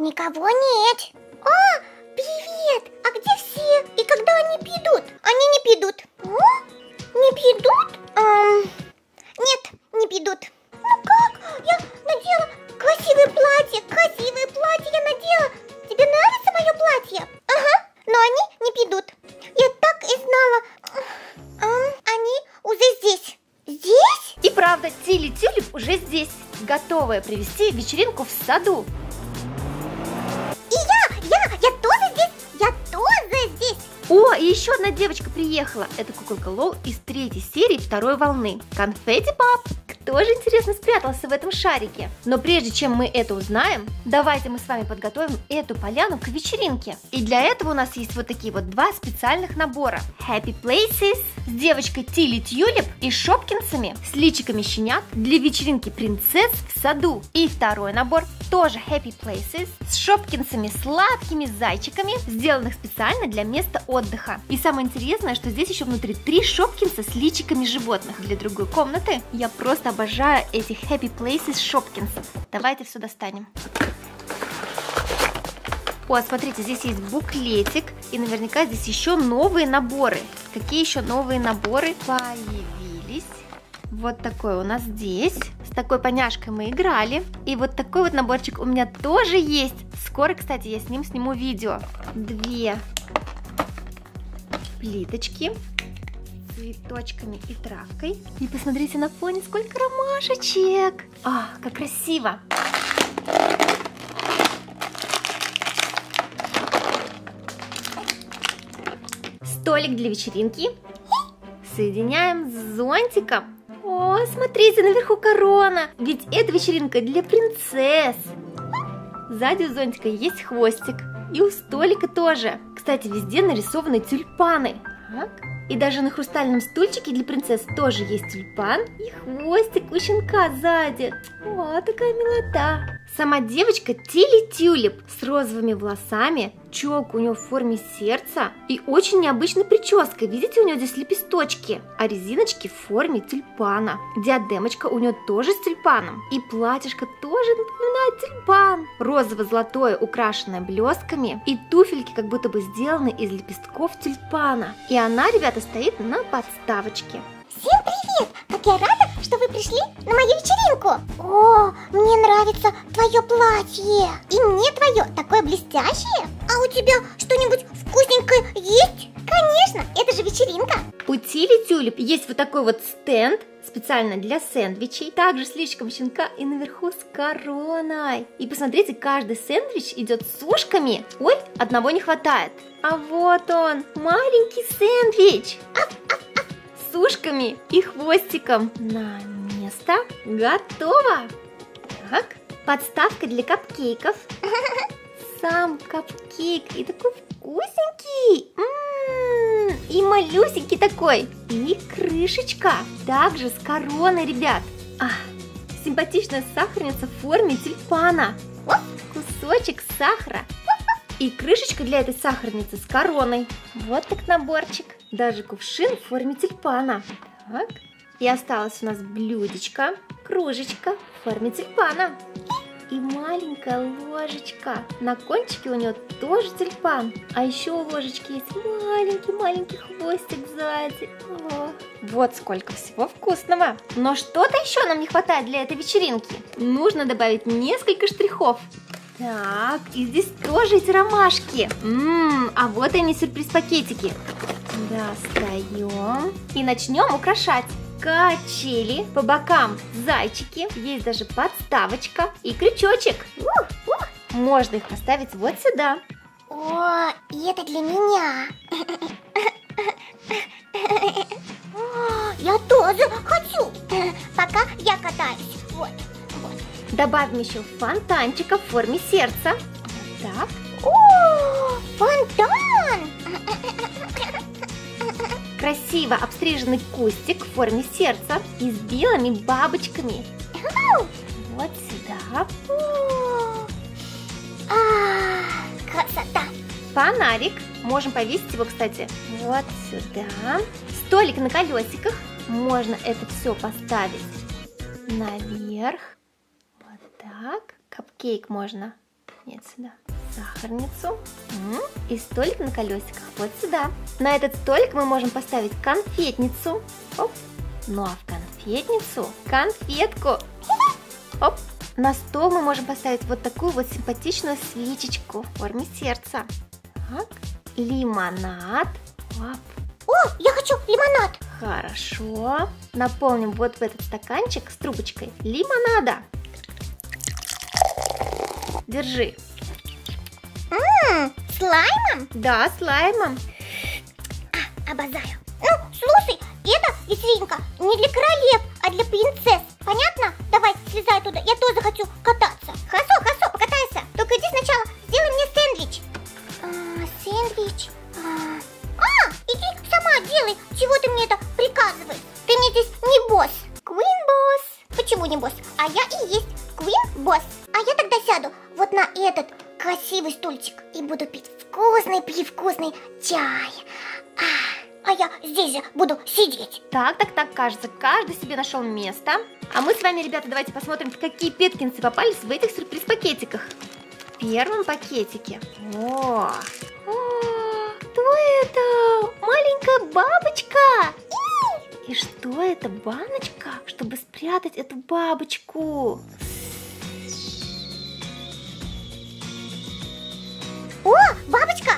Никого нет. А, привет! А где все? И когда они придут? Они не придут. Не придут? Нет, не придут. Ну как? Я надела красивое платье я надела. Тебе нравится мое платье? Ага, но они не придут. Я так и знала. Они уже здесь. Здесь? И правда, Тилли Тюлип уже здесь, готовая провести вечеринку в саду. И я тоже здесь. О, и еще одна девочка приехала. Это куколка Лол из 3-й серии 2-й волны. Конфетти Пап. Кто же, интересно, спрятался в этом шарике? Но прежде чем мы это узнаем, давайте мы с вами подготовим эту поляну к вечеринке. И для этого у нас есть вот такие вот два специальных набора. Happy Places с девочкой Тилли Тюлип и шопкинсами с личиками щенят для вечеринки принцесс в саду. И второй набор тоже Happy Places с шопкинсами сладкими зайчиками, сделанных специально для места отдыха. И самое интересное, что здесь еще внутри 3 шопкинса с личиками животных. Для другой комнаты я просто обожаю этих Happy Places шопкинсов. Давайте все достанем. О, смотрите, здесь есть буклетик, и наверняка здесь еще новые наборы. Какие еще новые наборы появились? Вот такой у нас здесь. С такой поняшкой мы играли. И вот такой вот наборчик у меня тоже есть. Скоро, кстати, я с ним сниму видео. 2 плиточки с цветочками и травкой. И посмотрите на фоне, сколько ромашечек. А, как красиво. Столик для вечеринки соединяем с зонтиком. О, смотрите, наверху корона. Ведь это вечеринка для принцесс. Сзади у зонтика есть хвостик. И у столика тоже. Кстати, везде нарисованы тюльпаны. Так. И даже на хрустальном стульчике для принцесс тоже есть тюльпан и хвостик у щенка сзади. О, такая милота. Сама девочка Тилли Тюлип с розовыми волосами, челка у нее в форме сердца и очень необычной прической. Видите, у нее здесь лепесточки, а резиночки в форме тюльпана. Диадемочка у нее тоже с тюльпаном. И платьишко тоже напоминает тюльпан. Розово-золотое, украшенное блесками. И туфельки как будто бы сделаны из лепестков тюльпана. И она, ребята, стоит на подставочке. Всем привет! Как я рада, что вы пришли на мою вечеринку! О, мне нравится твое платье! И мне твое, такое блестящее! А у тебя что-нибудь вкусненькое есть? Конечно, это же вечеринка! У Тилли Тюлип есть вот такой вот стенд, специально для сэндвичей, также с личиком щенка и наверху с короной. И посмотрите, каждый сэндвич идет с ушками. Ой, одного не хватает. А вот он, маленький сэндвич. С ушками и хвостиком. На место. Готово. Так, подставка для капкейков. Сам капкейк и такой вкусненький. И малюсенький такой. И крышечка. Также с короной, ребят. Симпатичная сахарница в форме тюльпана. Кусочек сахара. И крышечка для этой сахарницы с короной. Вот так наборчик. Даже кувшин в форме тюльпана. Так. И осталось у нас блюдечко, кружечка в форме тюльпана. И маленькая ложечка. На кончике у нее тоже тюльпан. А еще у ложечки есть маленький хвостик сзади. О, вот сколько всего вкусного. Но что-то еще нам не хватает для этой вечеринки. Нужно добавить несколько штрихов. Так, и здесь тоже эти ромашки. А вот они, сюрприз-пакетики. Достаем и начнем украшать. Качели, по бокам зайчики, есть даже подставочка и крючочек. Можно их поставить вот сюда. О, и это для меня. Я тоже хочу. Пока я катаюсь. Вот. Добавим еще фонтанчика в форме сердца. Так. О, фонтан! Красиво обстриженный кустик в форме сердца и с белыми бабочками. Вот сюда. Красота! Фонарик. Можем повесить его, кстати, вот сюда. Столик на колесиках. Можно это все поставить наверх. Вот так. Капкейк можно Нет, сюда. Сахарницу. И столик на колесиках вот сюда. На этот столик мы можем поставить конфетницу. Оп. Ну а в конфетницу конфетку. Оп. На стол мы можем поставить вот такую вот симпатичную свечечку в форме сердца. Так. Лимонад. Оп. О, я хочу лимонад. Хорошо. Наполним вот в этот стаканчик с трубочкой лимонада. Держи. С лаймом? Да, с лаймом. Обожаю. Ну, слушай, это вечеринка не для королев, а для принцесс. Понятно? Давай, слезай туда, я тоже хочу кататься. Хорошо, покатайся. Только иди сначала, сделай мне сэндвич. Сэндвич? Иди сама делай. Чего ты мне это приказываешь? Ты мне здесь не босс. Queen босс. Почему не босс? А я и есть Queen босс. А я тогда сяду вот на этот красивый стульчик и буду пить вкусный чай. А я здесь же буду сидеть. Так, кажется, каждый себе нашел место. А мы с вами, ребята, давайте посмотрим, какие петкинсы попались в этих сюрприз-пакетиках. В первом пакетике. О, кто это? Маленькая бабочка. И что это? Баночка, чтобы спрятать эту бабочку. О, бабочка!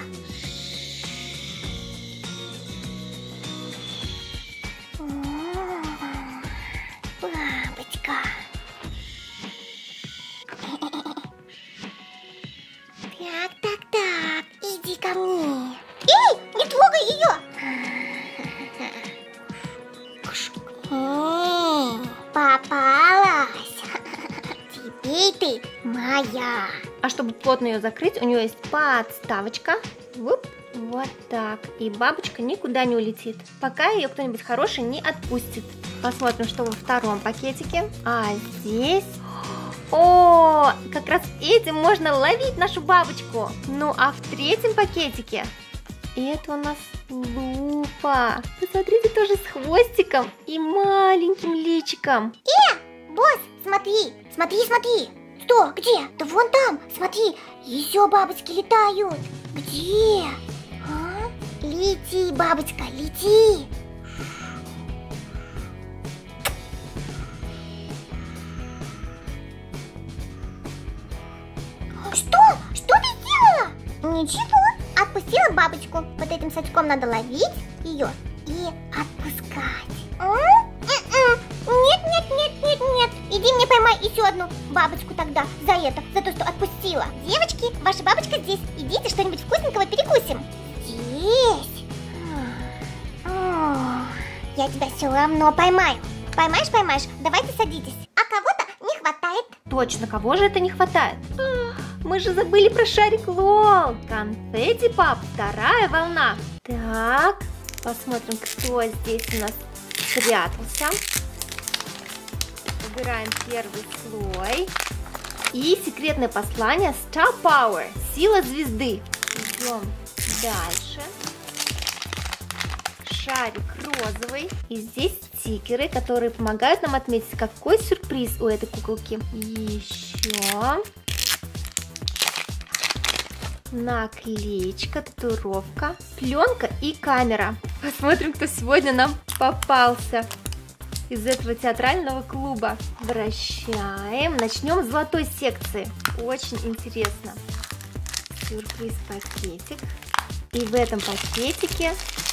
Бабочка. Так, иди ко мне. Эй, не трогай ее! Попалась. Теперь ты моя. А чтобы плотно ее закрыть, у нее есть подставочка. Вот так. И бабочка никуда не улетит, пока ее кто-нибудь хороший не отпустит. Посмотрим, что во втором пакетике. А здесь... О, как раз этим можно ловить нашу бабочку. Ну а в третьем пакетике это у нас лупа. Посмотрите, тоже с хвостиком и маленьким личиком. Босс, смотри. Что, где? Да вон там, смотри, еще бабочки летают. Где? Лети, бабочка, лети. Что ты сделала? Ничего, отпустила бабочку. Вот этим сачком надо ловить ее и отпускать. Нет. Иди мне поймай еще одну бабочку тогда за то, что отпустила. Девочки, ваша бабочка здесь. Идите что-нибудь вкусненького перекусим. Здесь? Я тебя все равно поймаю. Поймаешь? Давайте садитесь. А кого-то не хватает. Точно, кого же это не хватает? Мы же забыли про шарик Лол. Конфетти Пап, вторая волна. Так, посмотрим, кто здесь у нас спрятался. Убираем первый слой. И секретное послание Star Power, сила звезды. Идем дальше. Шарик розовый. И здесь стикеры, которые помогают нам отметить, какой сюрприз у этой куколки. Еще наклеечка, татуировка, пленка и камера. Посмотрим, кто сегодня нам попался из этого театрального клуба. Вращаем. Начнем с золотой секции. Очень интересно. Сюрприз-пакетик. И в этом пакетике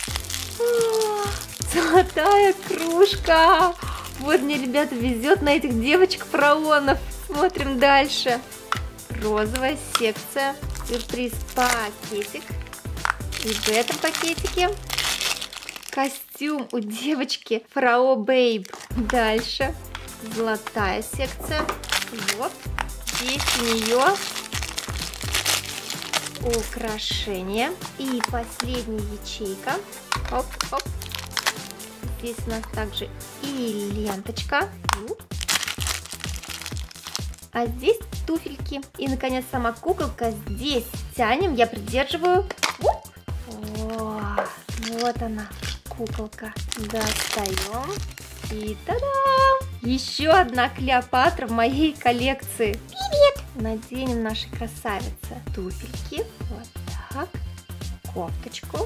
золотая кружка. Вот мне, ребята, везет на этих девочек-фараонов. Смотрим дальше. Розовая секция. Сюрприз-пакетик. И в этом пакетике костюм у девочки Фарао Бейб. Дальше золотая секция. Вот здесь у нее украшение. И последняя ячейка. Оп. Здесь у нас также и ленточка. А здесь туфельки. И, наконец, сама куколка здесь. Тянем, я придерживаю. О, вот она, куколка. Достаем. И та-дам! Еще одна Клеопатра в моей коллекции. Привет! наденем нашей красавице туфельки. Вот так. Кофточку.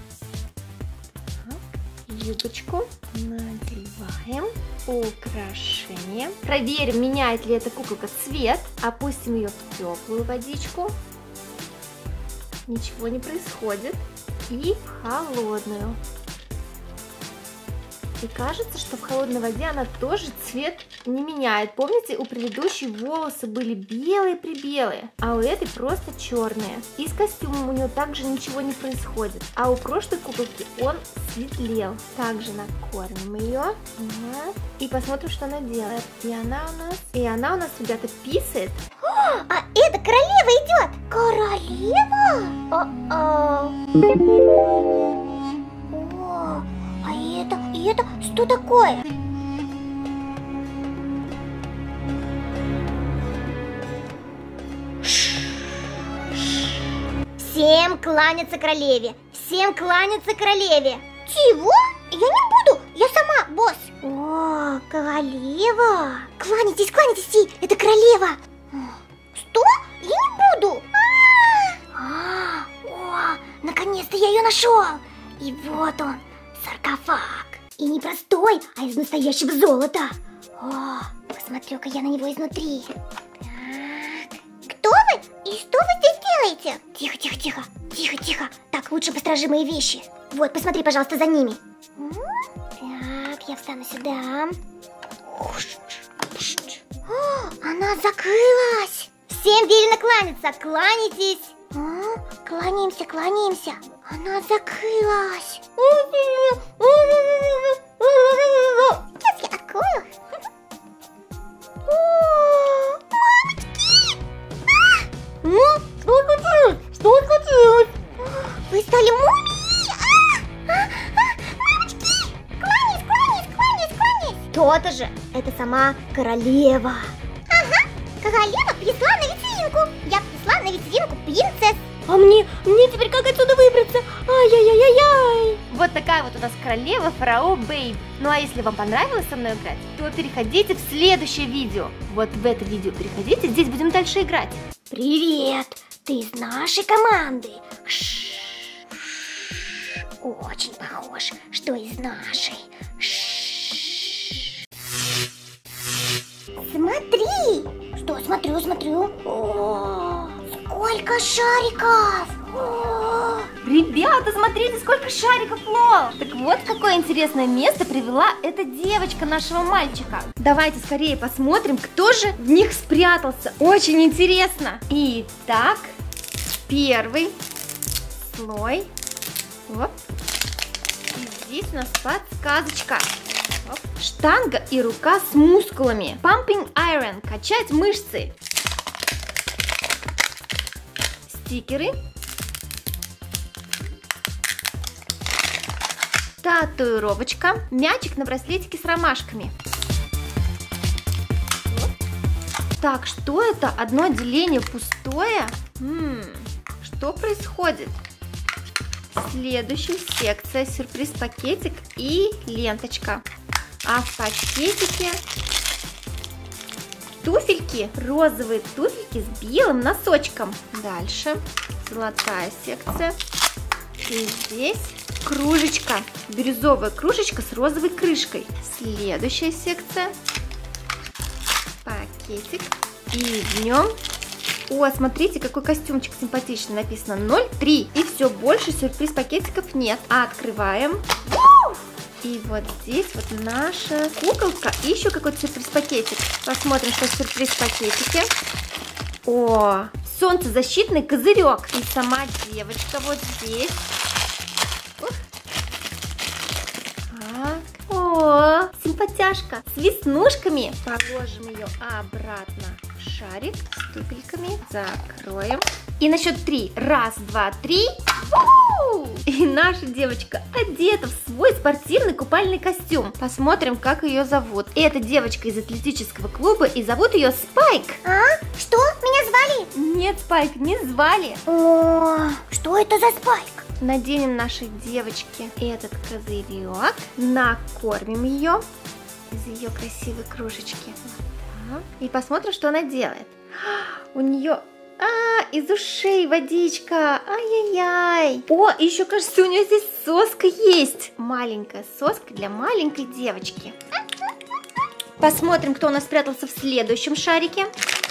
Так. Юбочку. Надеваем. Украшение. Проверим, меняет ли эта куколка цвет. Опустим ее в теплую водичку. Ничего не происходит. И в холодную. И кажется, что в холодной воде она тоже цвет не меняет. Помните, у предыдущей волосы были белые-прибелые, а у этой просто черные. И с костюмом у нее также ничего не происходит. А у прошлой куколки он светлел. Также накормим ее. Вот. И посмотрим, что она делает. И она у нас, ребята, писает. А это королева идет! Королева? О, а это что такое? Всем кланяться королеве! Всем кланяться королеве! Чего? Я не буду! Я сама, босс! О, королева! Кланяйтесь, кланяйтесь ей! Это королева! Что? Я не буду! О, наконец-то я ее нашел! И вот он, саркофаг! И не простой, а из настоящего золота! О, посмотрю-ка я на него изнутри! Так. Кто вы? И что вы здесь делаете? Тихо. Так, лучше посторожи мои вещи. Вот, посмотри, пожалуйста, за ними. Так, я встану сюда. О, она закрылась. Всем велено кланяться, кланяйтесь. Кланяемся. Она закрылась. Сейчас я открою. Что случилось? Вы стали мумией? Мамочки! Кланяйся! То-то же, это сама королева. Ага, королева пришла на вечеринку. Я пришла на вечеринку принцесс. А мне теперь как отсюда выбраться? Ай-яй-яй-яй! Вот такая вот у нас королева Фарао Бэйби. Ну а если вам понравилось со мной играть, то переходите в следующее видео. Вот в это видео переходите, здесь будем дальше играть. Привет! Ты из нашей команды? Очень похож, что из нашей. Смотри! Что, смотрю. О, сколько шариков! О! Ребята, смотрите, сколько шариков, Лол! Так вот, в какое интересное место привела эта девочка нашего мальчика. Давайте скорее посмотрим, кто же в них спрятался. Очень интересно. Итак, первый слой. Вот. И здесь у нас подсказочка. Оп. Штанга и рука с мускулами. Pumping iron. Качать мышцы. Стикеры. Татуировочка. Мячик на браслетике с ромашками. Вот. Так, что это? Одно отделение пустое? Что происходит? Следующая секция. Сюрприз-пакетик и ленточка. А в пакетике туфельки. Розовые туфельки с белым носочком. Дальше золотая секция. И здесь кружечка. Бирюзовая кружечка с розовой крышкой. Следующая секция. Пакетик. И в нем... О, смотрите, какой костюмчик симпатичный. Написано 0,3. И все, больше сюрприз-пакетиков нет. Открываем. И вот здесь вот наша куколка. И еще какой-то сюрприз-пакетик. Посмотрим, что в сюрприз-пакетике. О, солнцезащитный козырек. И сама девочка вот здесь. Так. О, симпатяшка. С веснушками. Положим ее обратно в шарик с туфельками. Закроем. И на счет 3. Раз, два, три. И наша девочка одета в свой спортивный купальный костюм. Посмотрим, как ее зовут. Эта девочка из атлетического клуба, и зовут ее Спайк. А? Что? Меня звали? Нет, Спайк, не звали. О, что это за Спайк? Наденем нашей девочке этот козырек. Накормим ее из ее красивой кружечки. Вот так. И посмотрим, что она делает. У нее... из ушей водичка. Ай-яй-яй. О, еще, кажется, у нее здесь соска есть. Маленькая соска для маленькой девочки. Посмотрим, кто у нас спрятался в следующем шарике.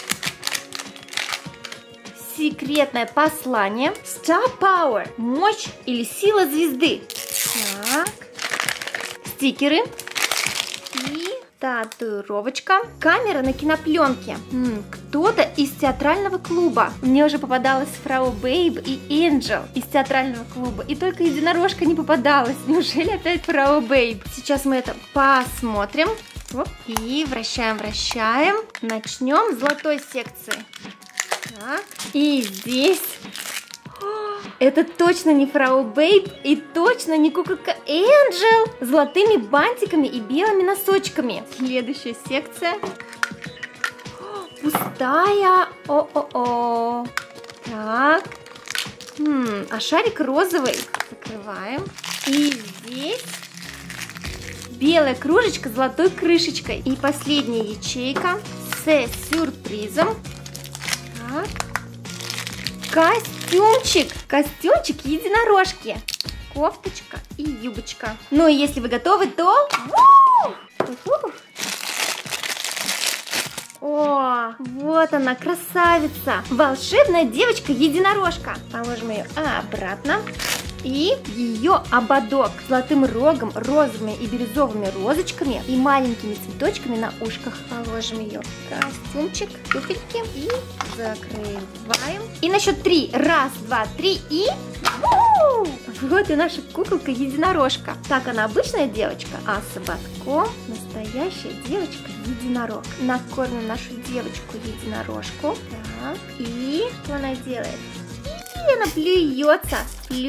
Секретное послание. Star Power. Мощь или сила звезды. Так. Стикеры. И татуировочка. Камера на кинопленке. Кто-то из театрального клуба. Мне уже попадалась Фрау Бейб и Энджел из театрального клуба. И только единорожка не попадалась. Неужели опять Фрау Бейб? Сейчас мы это посмотрим. Оп. И вращаем. Начнем с золотой секции. Так. И здесь... Это точно не Фрау Бейб и точно не куколка Энджел с золотыми бантиками и белыми носочками. Следующая секция. Пустая. О-о-о. Так. А шарик розовый. Закрываем. И здесь белая кружечка с золотой крышечкой. И последняя ячейка с сюрпризом. Так. Костюмчик единорожки. Кофточка и юбочка. Ну и если вы готовы, то... О, вот она, красавица. Волшебная девочка-единорожка. Положим ее обратно. И ее ободок с золотым рогом, розовыми и бирюзовыми розочками и маленькими цветочками на ушках. Положим ее в костюмчик, туфельки и закрываем. И на счет 3. 1, 2, 3 и... Вот и наша куколка-единорожка. Так, она обычная девочка, а с ободком настоящая девочка-единорог. Накормим нашу девочку-единорожку. Так, и что она делает? И она плюется.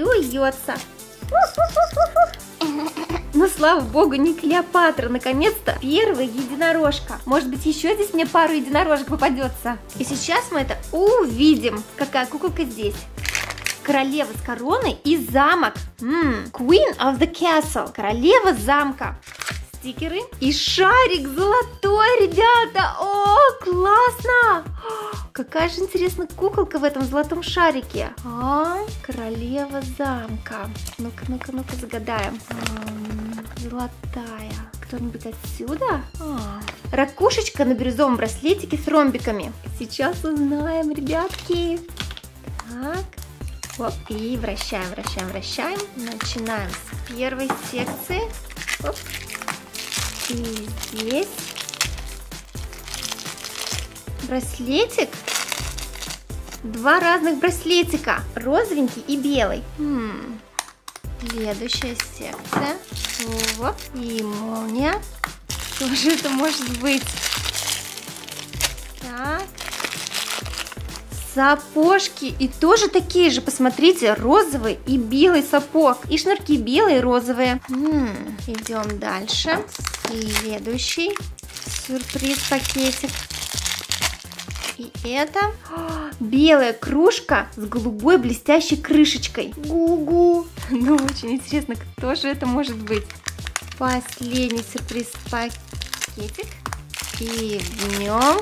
Ну, слава богу, не Клеопатра, наконец-то первая единорожка. Может быть, еще здесь мне пару единорожек попадется. И сейчас мы это увидим. Какая куколка здесь? Королева с короной и замок. Queen of the Castle. Королева замка. Стикеры. И шарик золотой, ребята. О, классно. Какая же интересная куколка в этом золотом шарике. Королева замка. Ну-ка, загадаем. Золотая. Кто-нибудь отсюда? Ракушечка на бирюзовом браслетике с ромбиками. Сейчас узнаем, ребятки. Так. Оп, и вращаем. Начинаем с первой секции. Оп. И здесь браслетик. 2 разных браслетика. Розовенький и белый. Следующая секция. Оп, и молния. Что же это может быть? Так. Сапожки. И тоже такие же, посмотрите, розовый и белый сапог. И шнурки белые и розовые. Идем дальше. Следующий сюрприз-пакетик. И это белая кружка с голубой блестящей крышечкой. Гу-гу. Ну, очень интересно, кто же это может быть. Последний сюрприз-пакетик. И в нем...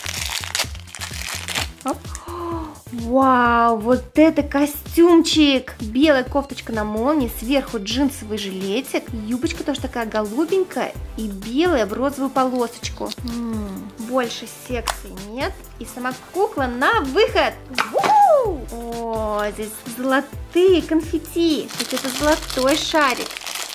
Оп. Вау, вот это костюмчик! Белая кофточка на молнии, сверху джинсовый жилетик, юбочка тоже такая голубенькая и белая в розовую полосочку. Больше секций нет. И сама кукла на выход! О, здесь золотые конфетти. Это золотой шарик.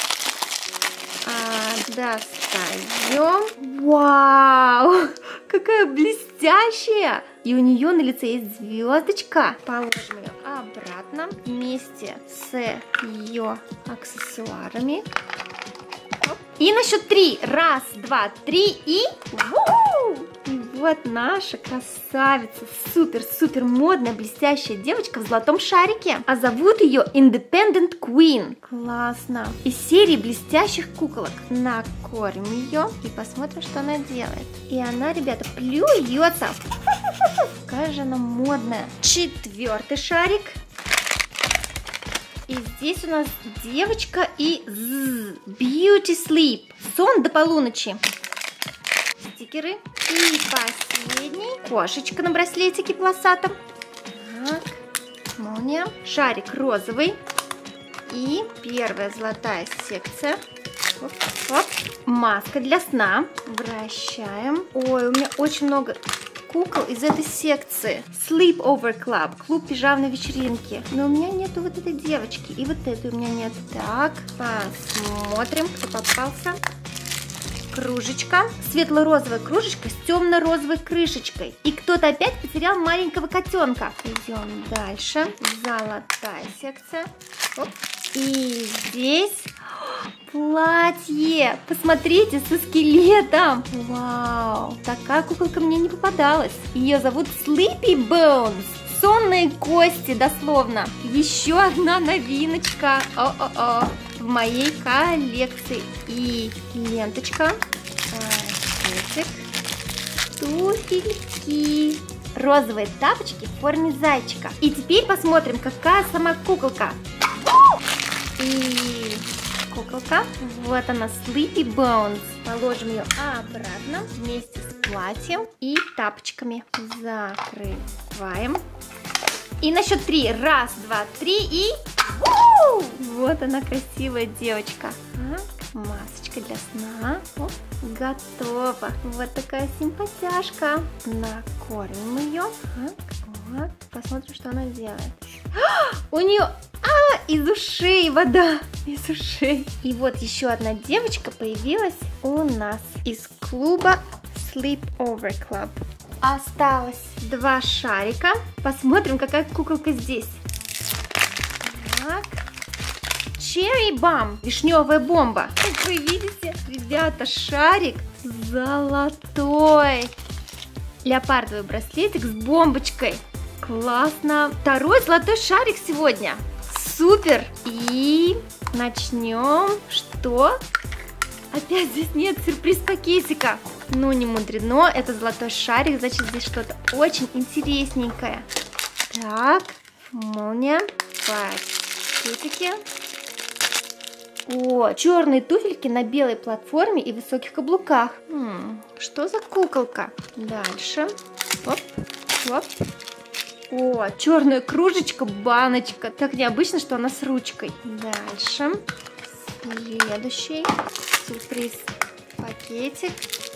Достаем. Вау! Какая блестящая! И у нее на лице есть звездочка. Положим ее обратно вместе с ее аксессуарами. И на счет 3. 1, 2, 3 и... И вот наша красавица, супер-супер модная блестящая девочка в золотом шарике. А зовут ее Independent Queen. Классно. Из серии блестящих куколок. Накормим ее и посмотрим, что она делает. И она, ребята, плюется. Какая же она модная. 4-й шарик. И здесь у нас девочка и Beauty Sleep. Сон до полуночи. Стикеры. И последний. Кошечка на браслетике полосатом. Так, молния. Шарик розовый. И первая золотая секция. Оп, оп. Маска для сна. Вращаем. Ой, у меня очень много кукол из этой секции. Sleepover Club. Клуб пижамной вечеринки. Но у меня нету вот этой девочки. И вот этой у меня нет. Так, посмотрим, кто попался. Кружечка. Светло-розовая кружечка с темно-розовой крышечкой. И кто-то опять потерял маленького котенка. Идем дальше. Золотая секция. Оп. И здесь платье. Посмотрите, со скелетом. Вау. Такая куколка мне не попадалась. Ее зовут Sleepy Bones. Сонные кости, дословно. Еще одна новиночка. О-о-о. В моей коллекции. И ленточка. Пакетик. Туфельки. Розовые тапочки в форме зайчика. И теперь посмотрим, какая сама куколка. И куколка. Вот она, Sleepy Bones. Положим ее обратно вместе с платьем и тапочками. Закрываем. И на счет 3. Раз, два, три и... Вот она, красивая девочка. Масочка для сна. Оп, готово. Вот такая симпатяшка. Накормим ее. Вот. Посмотрим, что она делает. У нее из ушей вода. Из ушей. И вот еще одна девочка появилась у нас из клуба Sleepover Club. Осталось 2 шарика. Посмотрим, какая куколка здесь. Так. Cherry Bomb. Вишневая бомба. Как вы видите, ребята, шарик золотой. Леопардовый браслетик с бомбочкой. Классно. 2-й золотой шарик сегодня. Супер. И начнем. Что? Опять здесь нет сюрприз-пакетика. Ну, не мудрено. Это золотой шарик, значит, здесь что-то очень интересненькое. Так, молния. Пакетики. О, черные туфельки на белой платформе и высоких каблуках. Что за куколка? Дальше. Оп, оп. О, черная кружечка, баночка. Так необычно, что она с ручкой. Дальше. Следующий сюрприз пакетик.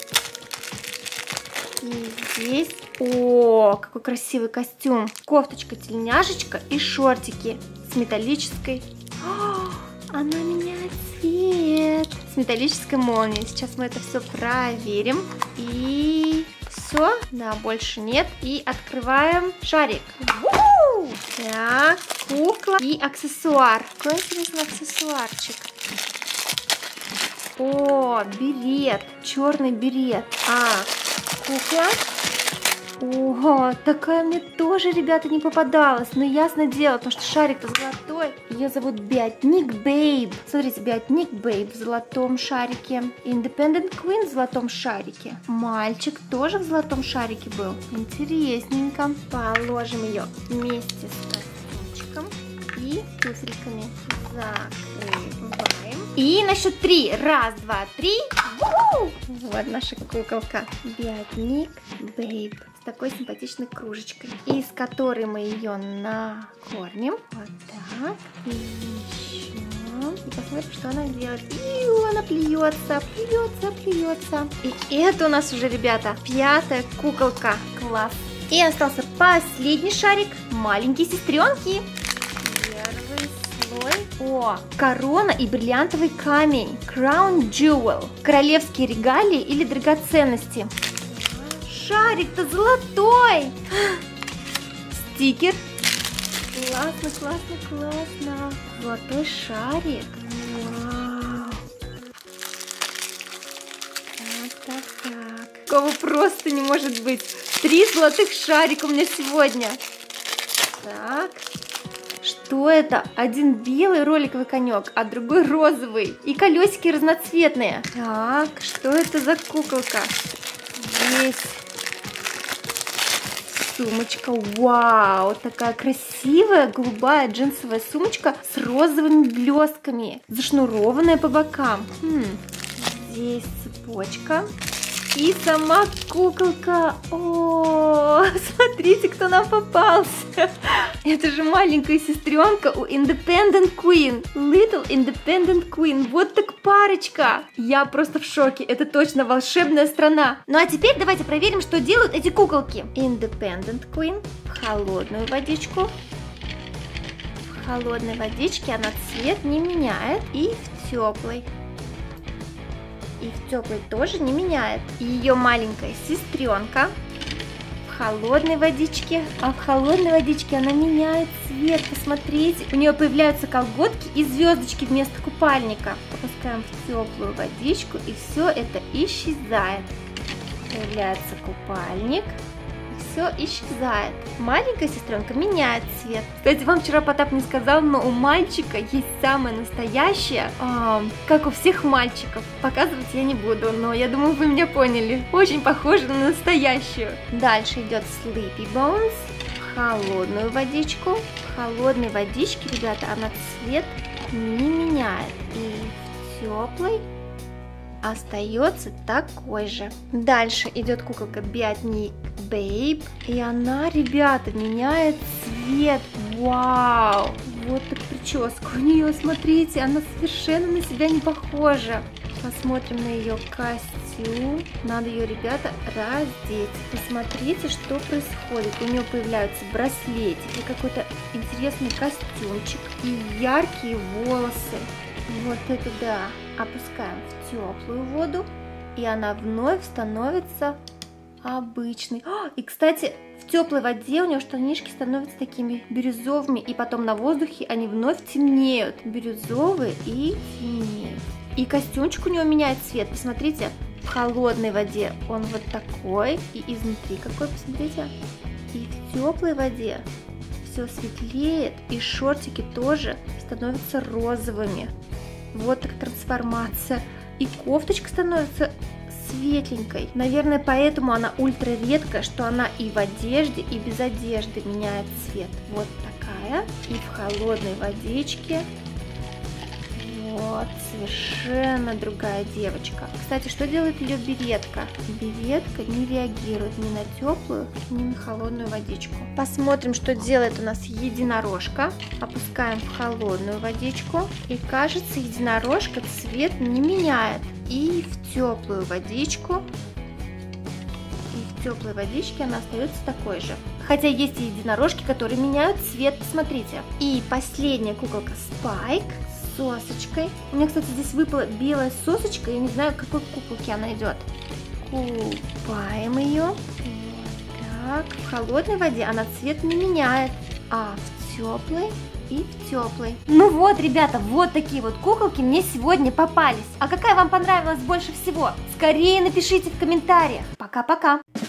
И здесь... О, какой красивый костюм. Кофточка, тельняшечка и шортики с металлической... Она меняет цвет. С металлической молнией. Сейчас мы это все проверим. И все. Да, больше нет. И открываем шарик. Так, кукла и аксессуар. Какой интересный аксессуарчик. О, берет. Черный берет. Кукла. О, такая мне тоже, ребята, не попадалась. Но ясно дело, потому что шарик-то золотой. Ее зовут Биотник Бейб. Смотрите, Биотник Бейб в золотом шарике. Independent Queen в золотом шарике. Мальчик тоже в золотом шарике был. Интересненько. Положим ее вместе с костюмчиком и туфельками. Закрываем. И на счет 3. Раз, два, три. Вот наша куколка. Биотник Бейб. С такой симпатичной кружечкой, из которой мы ее накормим. Вот так. И еще. И посмотрим, что она делает. И она плюется, плюется, плюется. И это у нас уже, ребята, 5-я куколка. Класс. И остался последний шарик. Маленькие сестренки. Первый слой. О, корона и бриллиантовый камень. Crown Jewel. Королевские регалии или драгоценности. Шарик-то золотой! Стикер. Классно, классно, классно. Золотой шарик. Вау. Так. Такого просто не может быть. 3 золотых шарика у меня сегодня. Так. Что это? Один белый роликовый конек, а другой розовый. И колесики разноцветные. Так, что это за куколка? Здесь сумочка. Вау, такая красивая голубая джинсовая сумочка с розовыми блестками, зашнурованная по бокам. Здесь цепочка. И сама куколка. О, смотрите, кто нам попался. Это же маленькая сестренка у Independent Queen. Little Independent Queen. Вот так парочка. Я просто в шоке. Это точно волшебная страна. Ну а теперь давайте проверим, что делают эти куколки. Independent Queen. В холодную водичку. В холодной водичке она цвет не меняет. И в теплой. И в теплой тоже не меняет. И ее маленькая сестренка в холодной водичке. А в холодной водичке она меняет цвет. Посмотрите. У нее появляются колготки и звездочки вместо купальника. Опускаем в теплую водичку, и все это исчезает. Появляется купальник. Все исчезает. Маленькая сестренка меняет цвет. Кстати, вам вчера Потап не сказал, но у мальчика есть самое настоящее, как у всех мальчиков. Показывать я не буду, но я думаю, вы меня поняли. Очень похоже на настоящую. Дальше идет Sleepy Bones в холодную водичку. В холодной водичке, ребята, она цвет не меняет. И в теплой остается такой же. Дальше идет куколка Биотник Бейб. И она, ребята, меняет цвет. Вау! Вот так прическа у нее, смотрите, она совершенно на себя не похожа. Посмотрим на ее костюм. Надо ее, ребята, раздеть. Посмотрите, что происходит. У нее появляются браслетики, какой-то интересный костюмчик и яркие волосы. Вот это да. Опускаем в теплую воду, и она вновь становится обычной. И, кстати, в теплой воде у нее штанишки становятся такими бирюзовыми, и потом на воздухе они вновь темнеют. Бирюзовые и темнеют. И костюмчик у нее меняет цвет. Посмотрите, в холодной воде он вот такой, и изнутри какой, посмотрите. И в теплой воде все светлеет, и шортики тоже становятся розовыми. Вот так трансформация. И кофточка становится светленькой. Наверное, поэтому она ультра редкая, что она и в одежде, и без одежды меняет цвет. Вот такая. И в холодной водичке. Вот, совершенно другая девочка. Кстати, что делает ее беретка? Беретка не реагирует ни на теплую, ни на холодную водичку. Посмотрим, что делает у нас единорожка. Опускаем в холодную водичку. И кажется, единорожка цвет не меняет. И в теплую водичку. И в теплой водичке она остается такой же. Хотя есть и единорожки, которые меняют цвет. Посмотрите. И последняя куколка Спайк. Сосочкой. У меня, кстати, здесь выпала белая сосочка. Я не знаю, к какой куколке она идет. Купаем ее. Вот так. В холодной воде она цвет не меняет. А в теплой и в теплой. Ну вот, ребята, вот такие вот куколки мне сегодня попались. А какая вам понравилась больше всего? Скорее напишите в комментариях. Пока-пока.